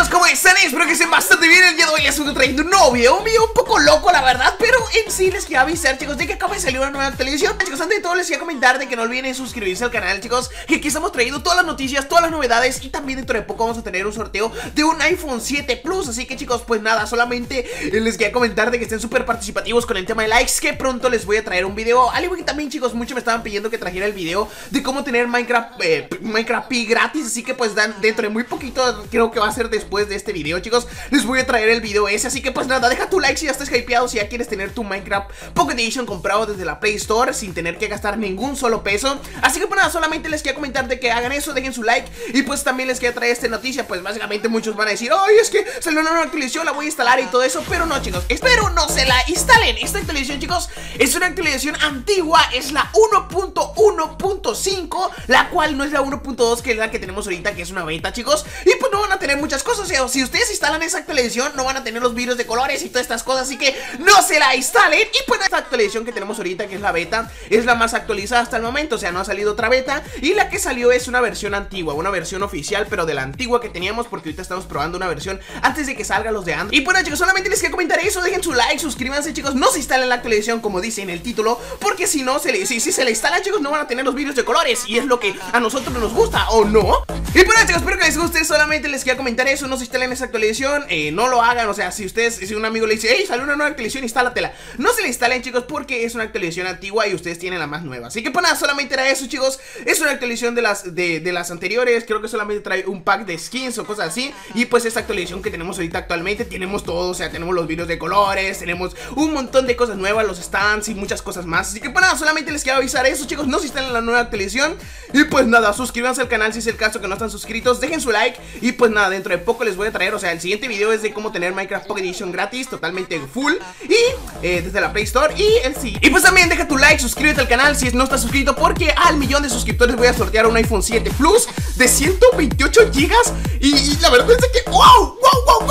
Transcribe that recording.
chicos, ¿cómo están? Espero que estén bastante bien. El día de hoy les estoy trayendo un nuevo video, un video un poco loco, la verdad, pero en sí les quiero avisar, chicos, de que acaba de salir una nueva actualización. Chicos, antes de todo les quiero comentar de que no olviden suscribirse al canal, chicos, que aquí estamos trayendo todas las noticias, todas las novedades, y también dentro de poco vamos a tener un sorteo de un iPhone 7 Plus. Así que, chicos, pues nada, solamente les quería comentar de que estén súper participativos con el tema de likes, que pronto les voy a traer un video. Al igual que también, chicos, muchos me estaban pidiendo que trajera el video de cómo tener Minecraft Pi gratis. Así que pues dentro de muy poquito, creo que va a ser después de este video, chicos, les voy a traer el video ese. Así que pues nada, deja tu like si ya estás hypeado, si ya quieres tener tu Minecraft Pocket Edition comprado desde la Play Store sin tener que gastar ningún solo peso. Así que pues nada, solamente les quería comentar de que hagan eso, dejen su like. Y pues también les quería traer esta noticia. Pues básicamente muchos van a decir: ay, es que salió una nueva actualización, la voy a instalar y todo eso. Pero no, chicos, espero no se la instalen. Esta actualización, chicos, es una actualización antigua, es la 1.1.5, la cual no es la 1.2, que es la que tenemos ahorita, que es una beta, chicos. Y pues no van a tener muchas cosas. O sea, si ustedes instalan esa actualización, no van a tener los vídeos de colores y todas estas cosas. Así que no se la instalen. Y pues esta actualización que tenemos ahorita, que es la beta, es la más actualizada hasta el momento. O sea, no ha salido otra beta. Y la que salió es una versión antigua, una versión oficial, pero de la antigua que teníamos, porque ahorita estamos probando una versión antes de que salgan los de Android. Y bueno, chicos, solamente les quería comentar eso. Dejen su like, suscríbanse, chicos. No se instalen la actualización como dice en el título, porque si no, si se la instalan, chicos, no van a tener los vídeos de colores. Y es lo que a nosotros nos gusta, ¿o no? Y bueno, chicos, espero que les guste. Solamente les quería comentar eso. No se instalen esa actualización, no lo hagan. O sea, si un amigo le dice: hey, salió una nueva actualización, instálatela, no se la instalen, chicos, porque es una actualización antigua y ustedes tienen la más nueva. Así que pues nada, solamente era eso, chicos. Es una actualización de las anteriores. Creo que solamente trae un pack de skins o cosas así. Y pues esta actualización que tenemos ahorita actualmente, tenemos todo. O sea, tenemos los vídeos de colores, tenemos un montón de cosas nuevas, los stands y muchas cosas más. Así que pues nada, solamente les quiero avisar eso, chicos. No se instalen la nueva actualización. Y pues nada, suscríbanse al canal si es el caso que no están suscritos. Dejen su like. Y pues nada, dentro de poco les voy a traer, o sea, el siguiente video es de cómo tener Minecraft Pocket Edition gratis, totalmente full, y desde la Play Store. Y pues también deja tu like, suscríbete al canal si no estás suscrito, porque al 1.000.000 de suscriptores voy a sortear un iPhone 7 Plus de 128 GB. Y la verdad es que wow,